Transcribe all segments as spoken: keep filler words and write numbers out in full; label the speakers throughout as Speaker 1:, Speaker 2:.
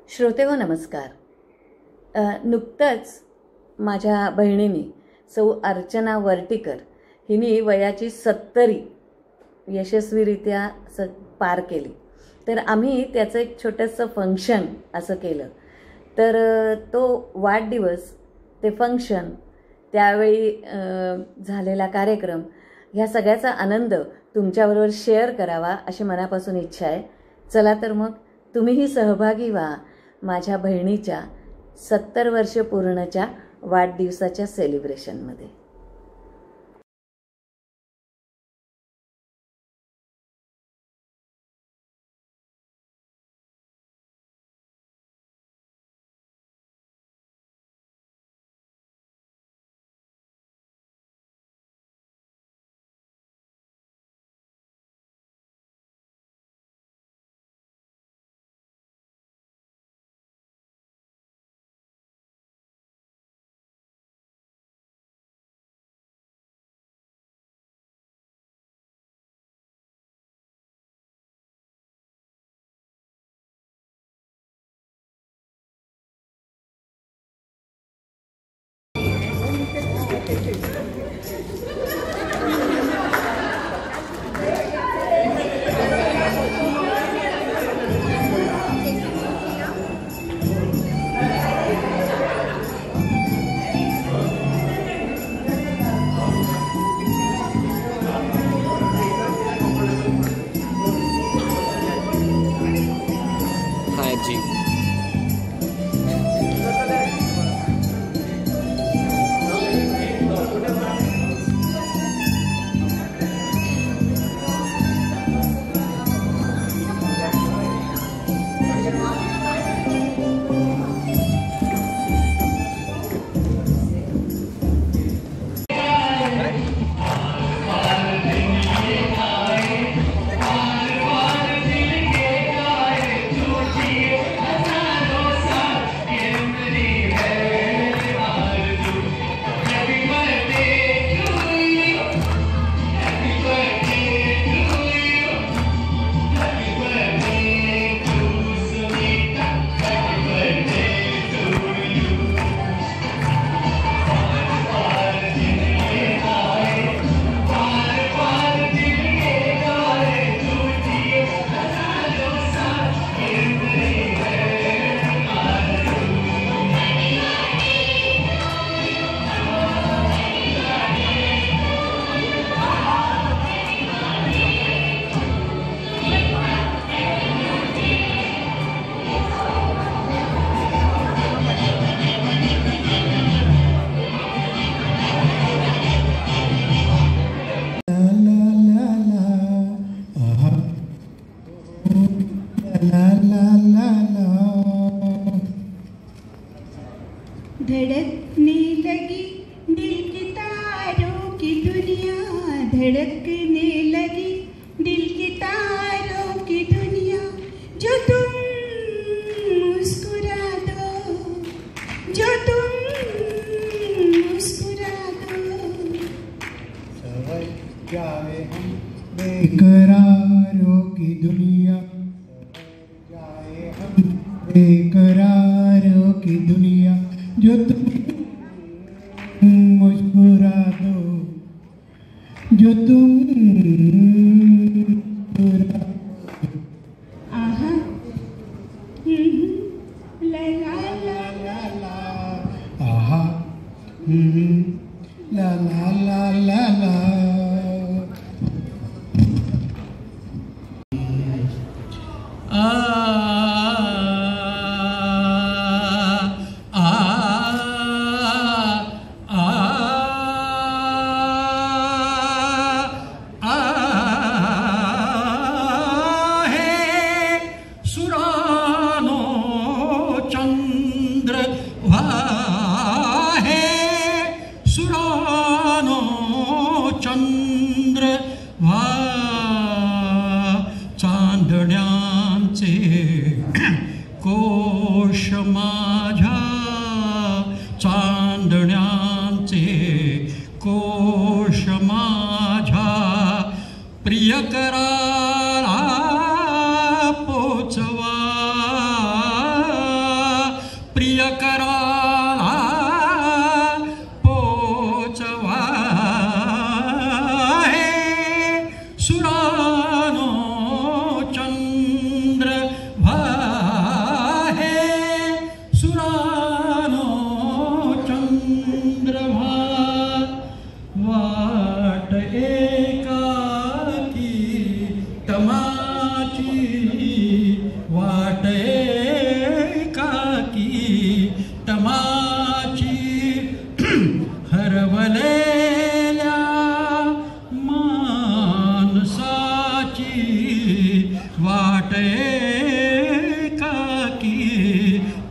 Speaker 1: श्रोतेहो नमस्कार. नुकतंच माझ्या बहिणीने सौ अर्चना वर्टीकर हिने वयाची सत्तरी यशस्वीरित्या स पार केली. तर आम्ही त्याचं एक छोटंसं फंक्शन असं केलं. तर तो वाढदिवस, ते फंक्शन, त्यावेळी झालेला कार्यक्रम, ह्या सगळ्याचा आनंद तुमच्याबरोबर शेअर करावा अशी मनापासून इच्छा आहे. चला तर मग तुम्हीही सहभागी व्हा माझ्या बहिणीच्या सत्तर वर्ष पूर्णच्या वाढदिवसाच्या सेलिब्रेशनमध्ये.
Speaker 2: धड़कने लगी दिल की तारों की दुनिया, धड़कने लगी दिल की तारों की दुनिया, जो तुम मुस्कुरा दो, जो तुम मुस्कुरा दो,
Speaker 3: सवर जाए हम बेकरारों की दुनिया, जाए हम बेकरारों की दुनिया, जो तुम मुस्कुरा दो, जो तुम मुस्कुरा दो.
Speaker 2: आहा, ला ला ला ला ला,
Speaker 3: आहा, ला ला ला ला ला.
Speaker 4: कोश माझ्या चांदण्यांचे, कोश माझ्या प्रियकराला पोचवा.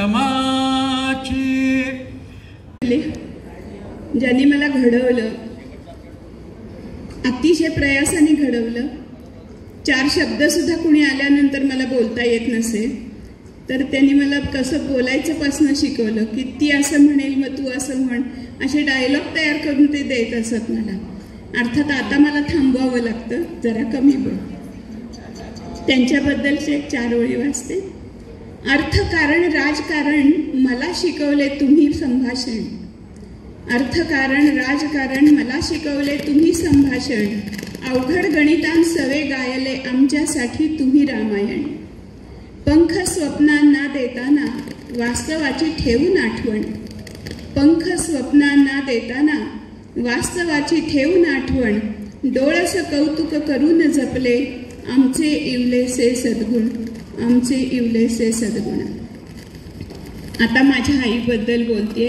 Speaker 2: ज्यांनी मला घडवलं, अतिशय प्रयासाने घडवलं. चार शब्द सुद्धा कुणी आल्यानंतर मला बोलता येत नसेल तर त्यांनी मला कसं बोलायचं पासनं शिकवलं, की ती असं म्हणेल मग तू असं म्हण, असे डायलॉग तयार करून ते देत असत मला. अर्थात आता मला थांबवावं लागतं, जरा कमी बोल. त्यांच्याबद्दलचे एक चार ओळी वाचते. अर्थकारण राजकारण मला शिकवले तुम्ही संभाषण. अर्थकारण राजकारण मला शिकवले तुम्ही संभाषण. अवघड गणितां सवे गायले आमच्यासाठी तुम्ही रामायण. पंख स्वप्नांना देताना वास्तवाची ठेवून आठवण. पंख स्वप्नांना देताना वास्तवाची ठेवून आठवण. डोळस कौतुक करून जपले आमचे इवलेसे सद्गुण. आमचे इवलेसे सद्गुण. आता माझ्या आईबद्दल बोलते.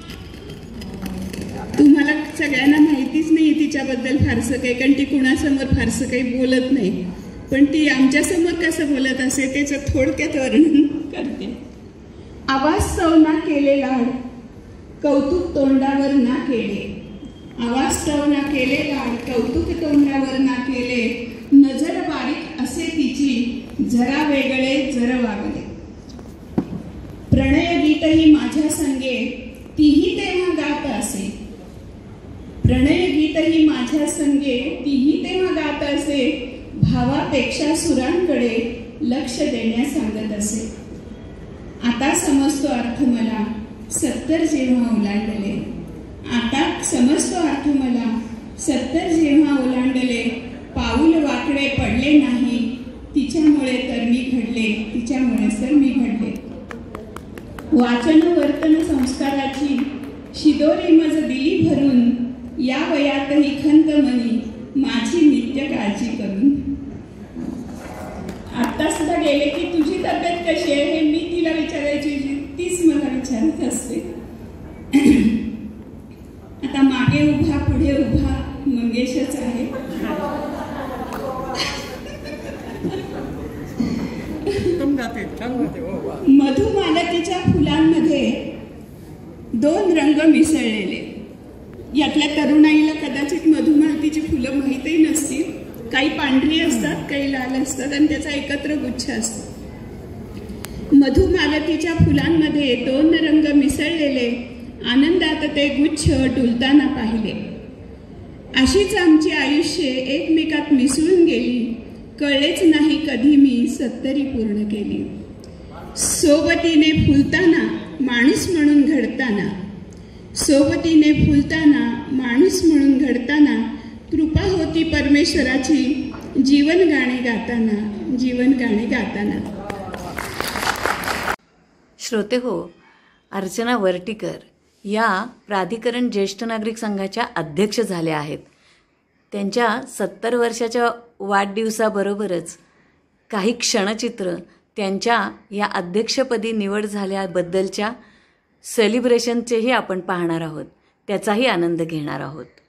Speaker 2: तुम्हाला सगळ्यांना माहितीच नाही तिच्याबद्दल फारसं काही, कारण ती कुणासमोर फारसं काही बोलत नाही. पण ती आमच्यासमोर कसं बोलत असे त्याचं थोडक्यात वर्णन करते. अवास्तव ना केले लाड कौतुक तोंडावर ना केले. अवास्तव ना केले लाड कौतुक तोंडावर ना केले. नजर बारीक असे तिची जरा वेगळे जरा वागले. प्रणय गीतही माझ्या संगे तीही तेव्हा गात असे. प्रणय गीतही माझ्या संगे तीही तेव्हा गात असे. भावापेक्षा सुरांकडे लक्ष देण्यास सांगत असे. आता समजतो अर्थ मला सत्तर जेव्हा ओलांडले. आता समजतो अर्थ मला सत्तर जेव्हा ओलांडले. पाऊल वाकडे पडले नाही तिच्यामुळे तर मी घडले. तिच्यामुळेच तर मी घडले. वाचन वर्तन संस्काराची शिदोरी मज दिली भरून. या वयातही खंत मनी माझी नित्य काळजी करून. आता सुद्धा गेले की तुझी तब्येत कशी आहे हे मी तिला विचारायची, तीच मला विचारत असते. आता मागे उभा पुढे उभा मंगेशच आहे. मधुमालतीच्या फुलांमध्ये दोन रंग मिसळलेले. यातल्या तरुणाईला कदाचित मधुमालतीची फुलं माहीतही नसतील. काही पांढरी असतात, काही लाल असतात आणि त्याचा एकत्र गुच्छ असतो. मधुमालतीच्या फुलांमध्ये दोन रंग मिसळलेले आनंदात ते गुच्छ डुलताना पाहिले. अशीच आमची आयुष्ये एकमेकात मिसळून गेली. कळलेच नाही कधी मी सत्तरी पूर्ण केली. सोबतीने फुलताना माणूस म्हणून घडताना. सोबतीने फुलताना माणूस म्हणून घडताना कृपा होती परमेश्वराची जीवन गाणे गाताना. जीवन गाणे गाताना.
Speaker 1: श्रोते हो, अर्चना वर्टीकर या प्राधिकरण ज्येष्ठ नागरिक संघाच्या अध्यक्ष झाल्या आहेत. त्यांच्या सत्तर वर्षाच्या वाढदिवसाबरोबरच काही क्षणचित्र त्यांच्या या अध्यक्षपदी निवड झाल्याबद्दलच्या सेलिब्रेशनचेही आपण पाहणार आहोत. त्याचाही आनंद घेणार आहोत.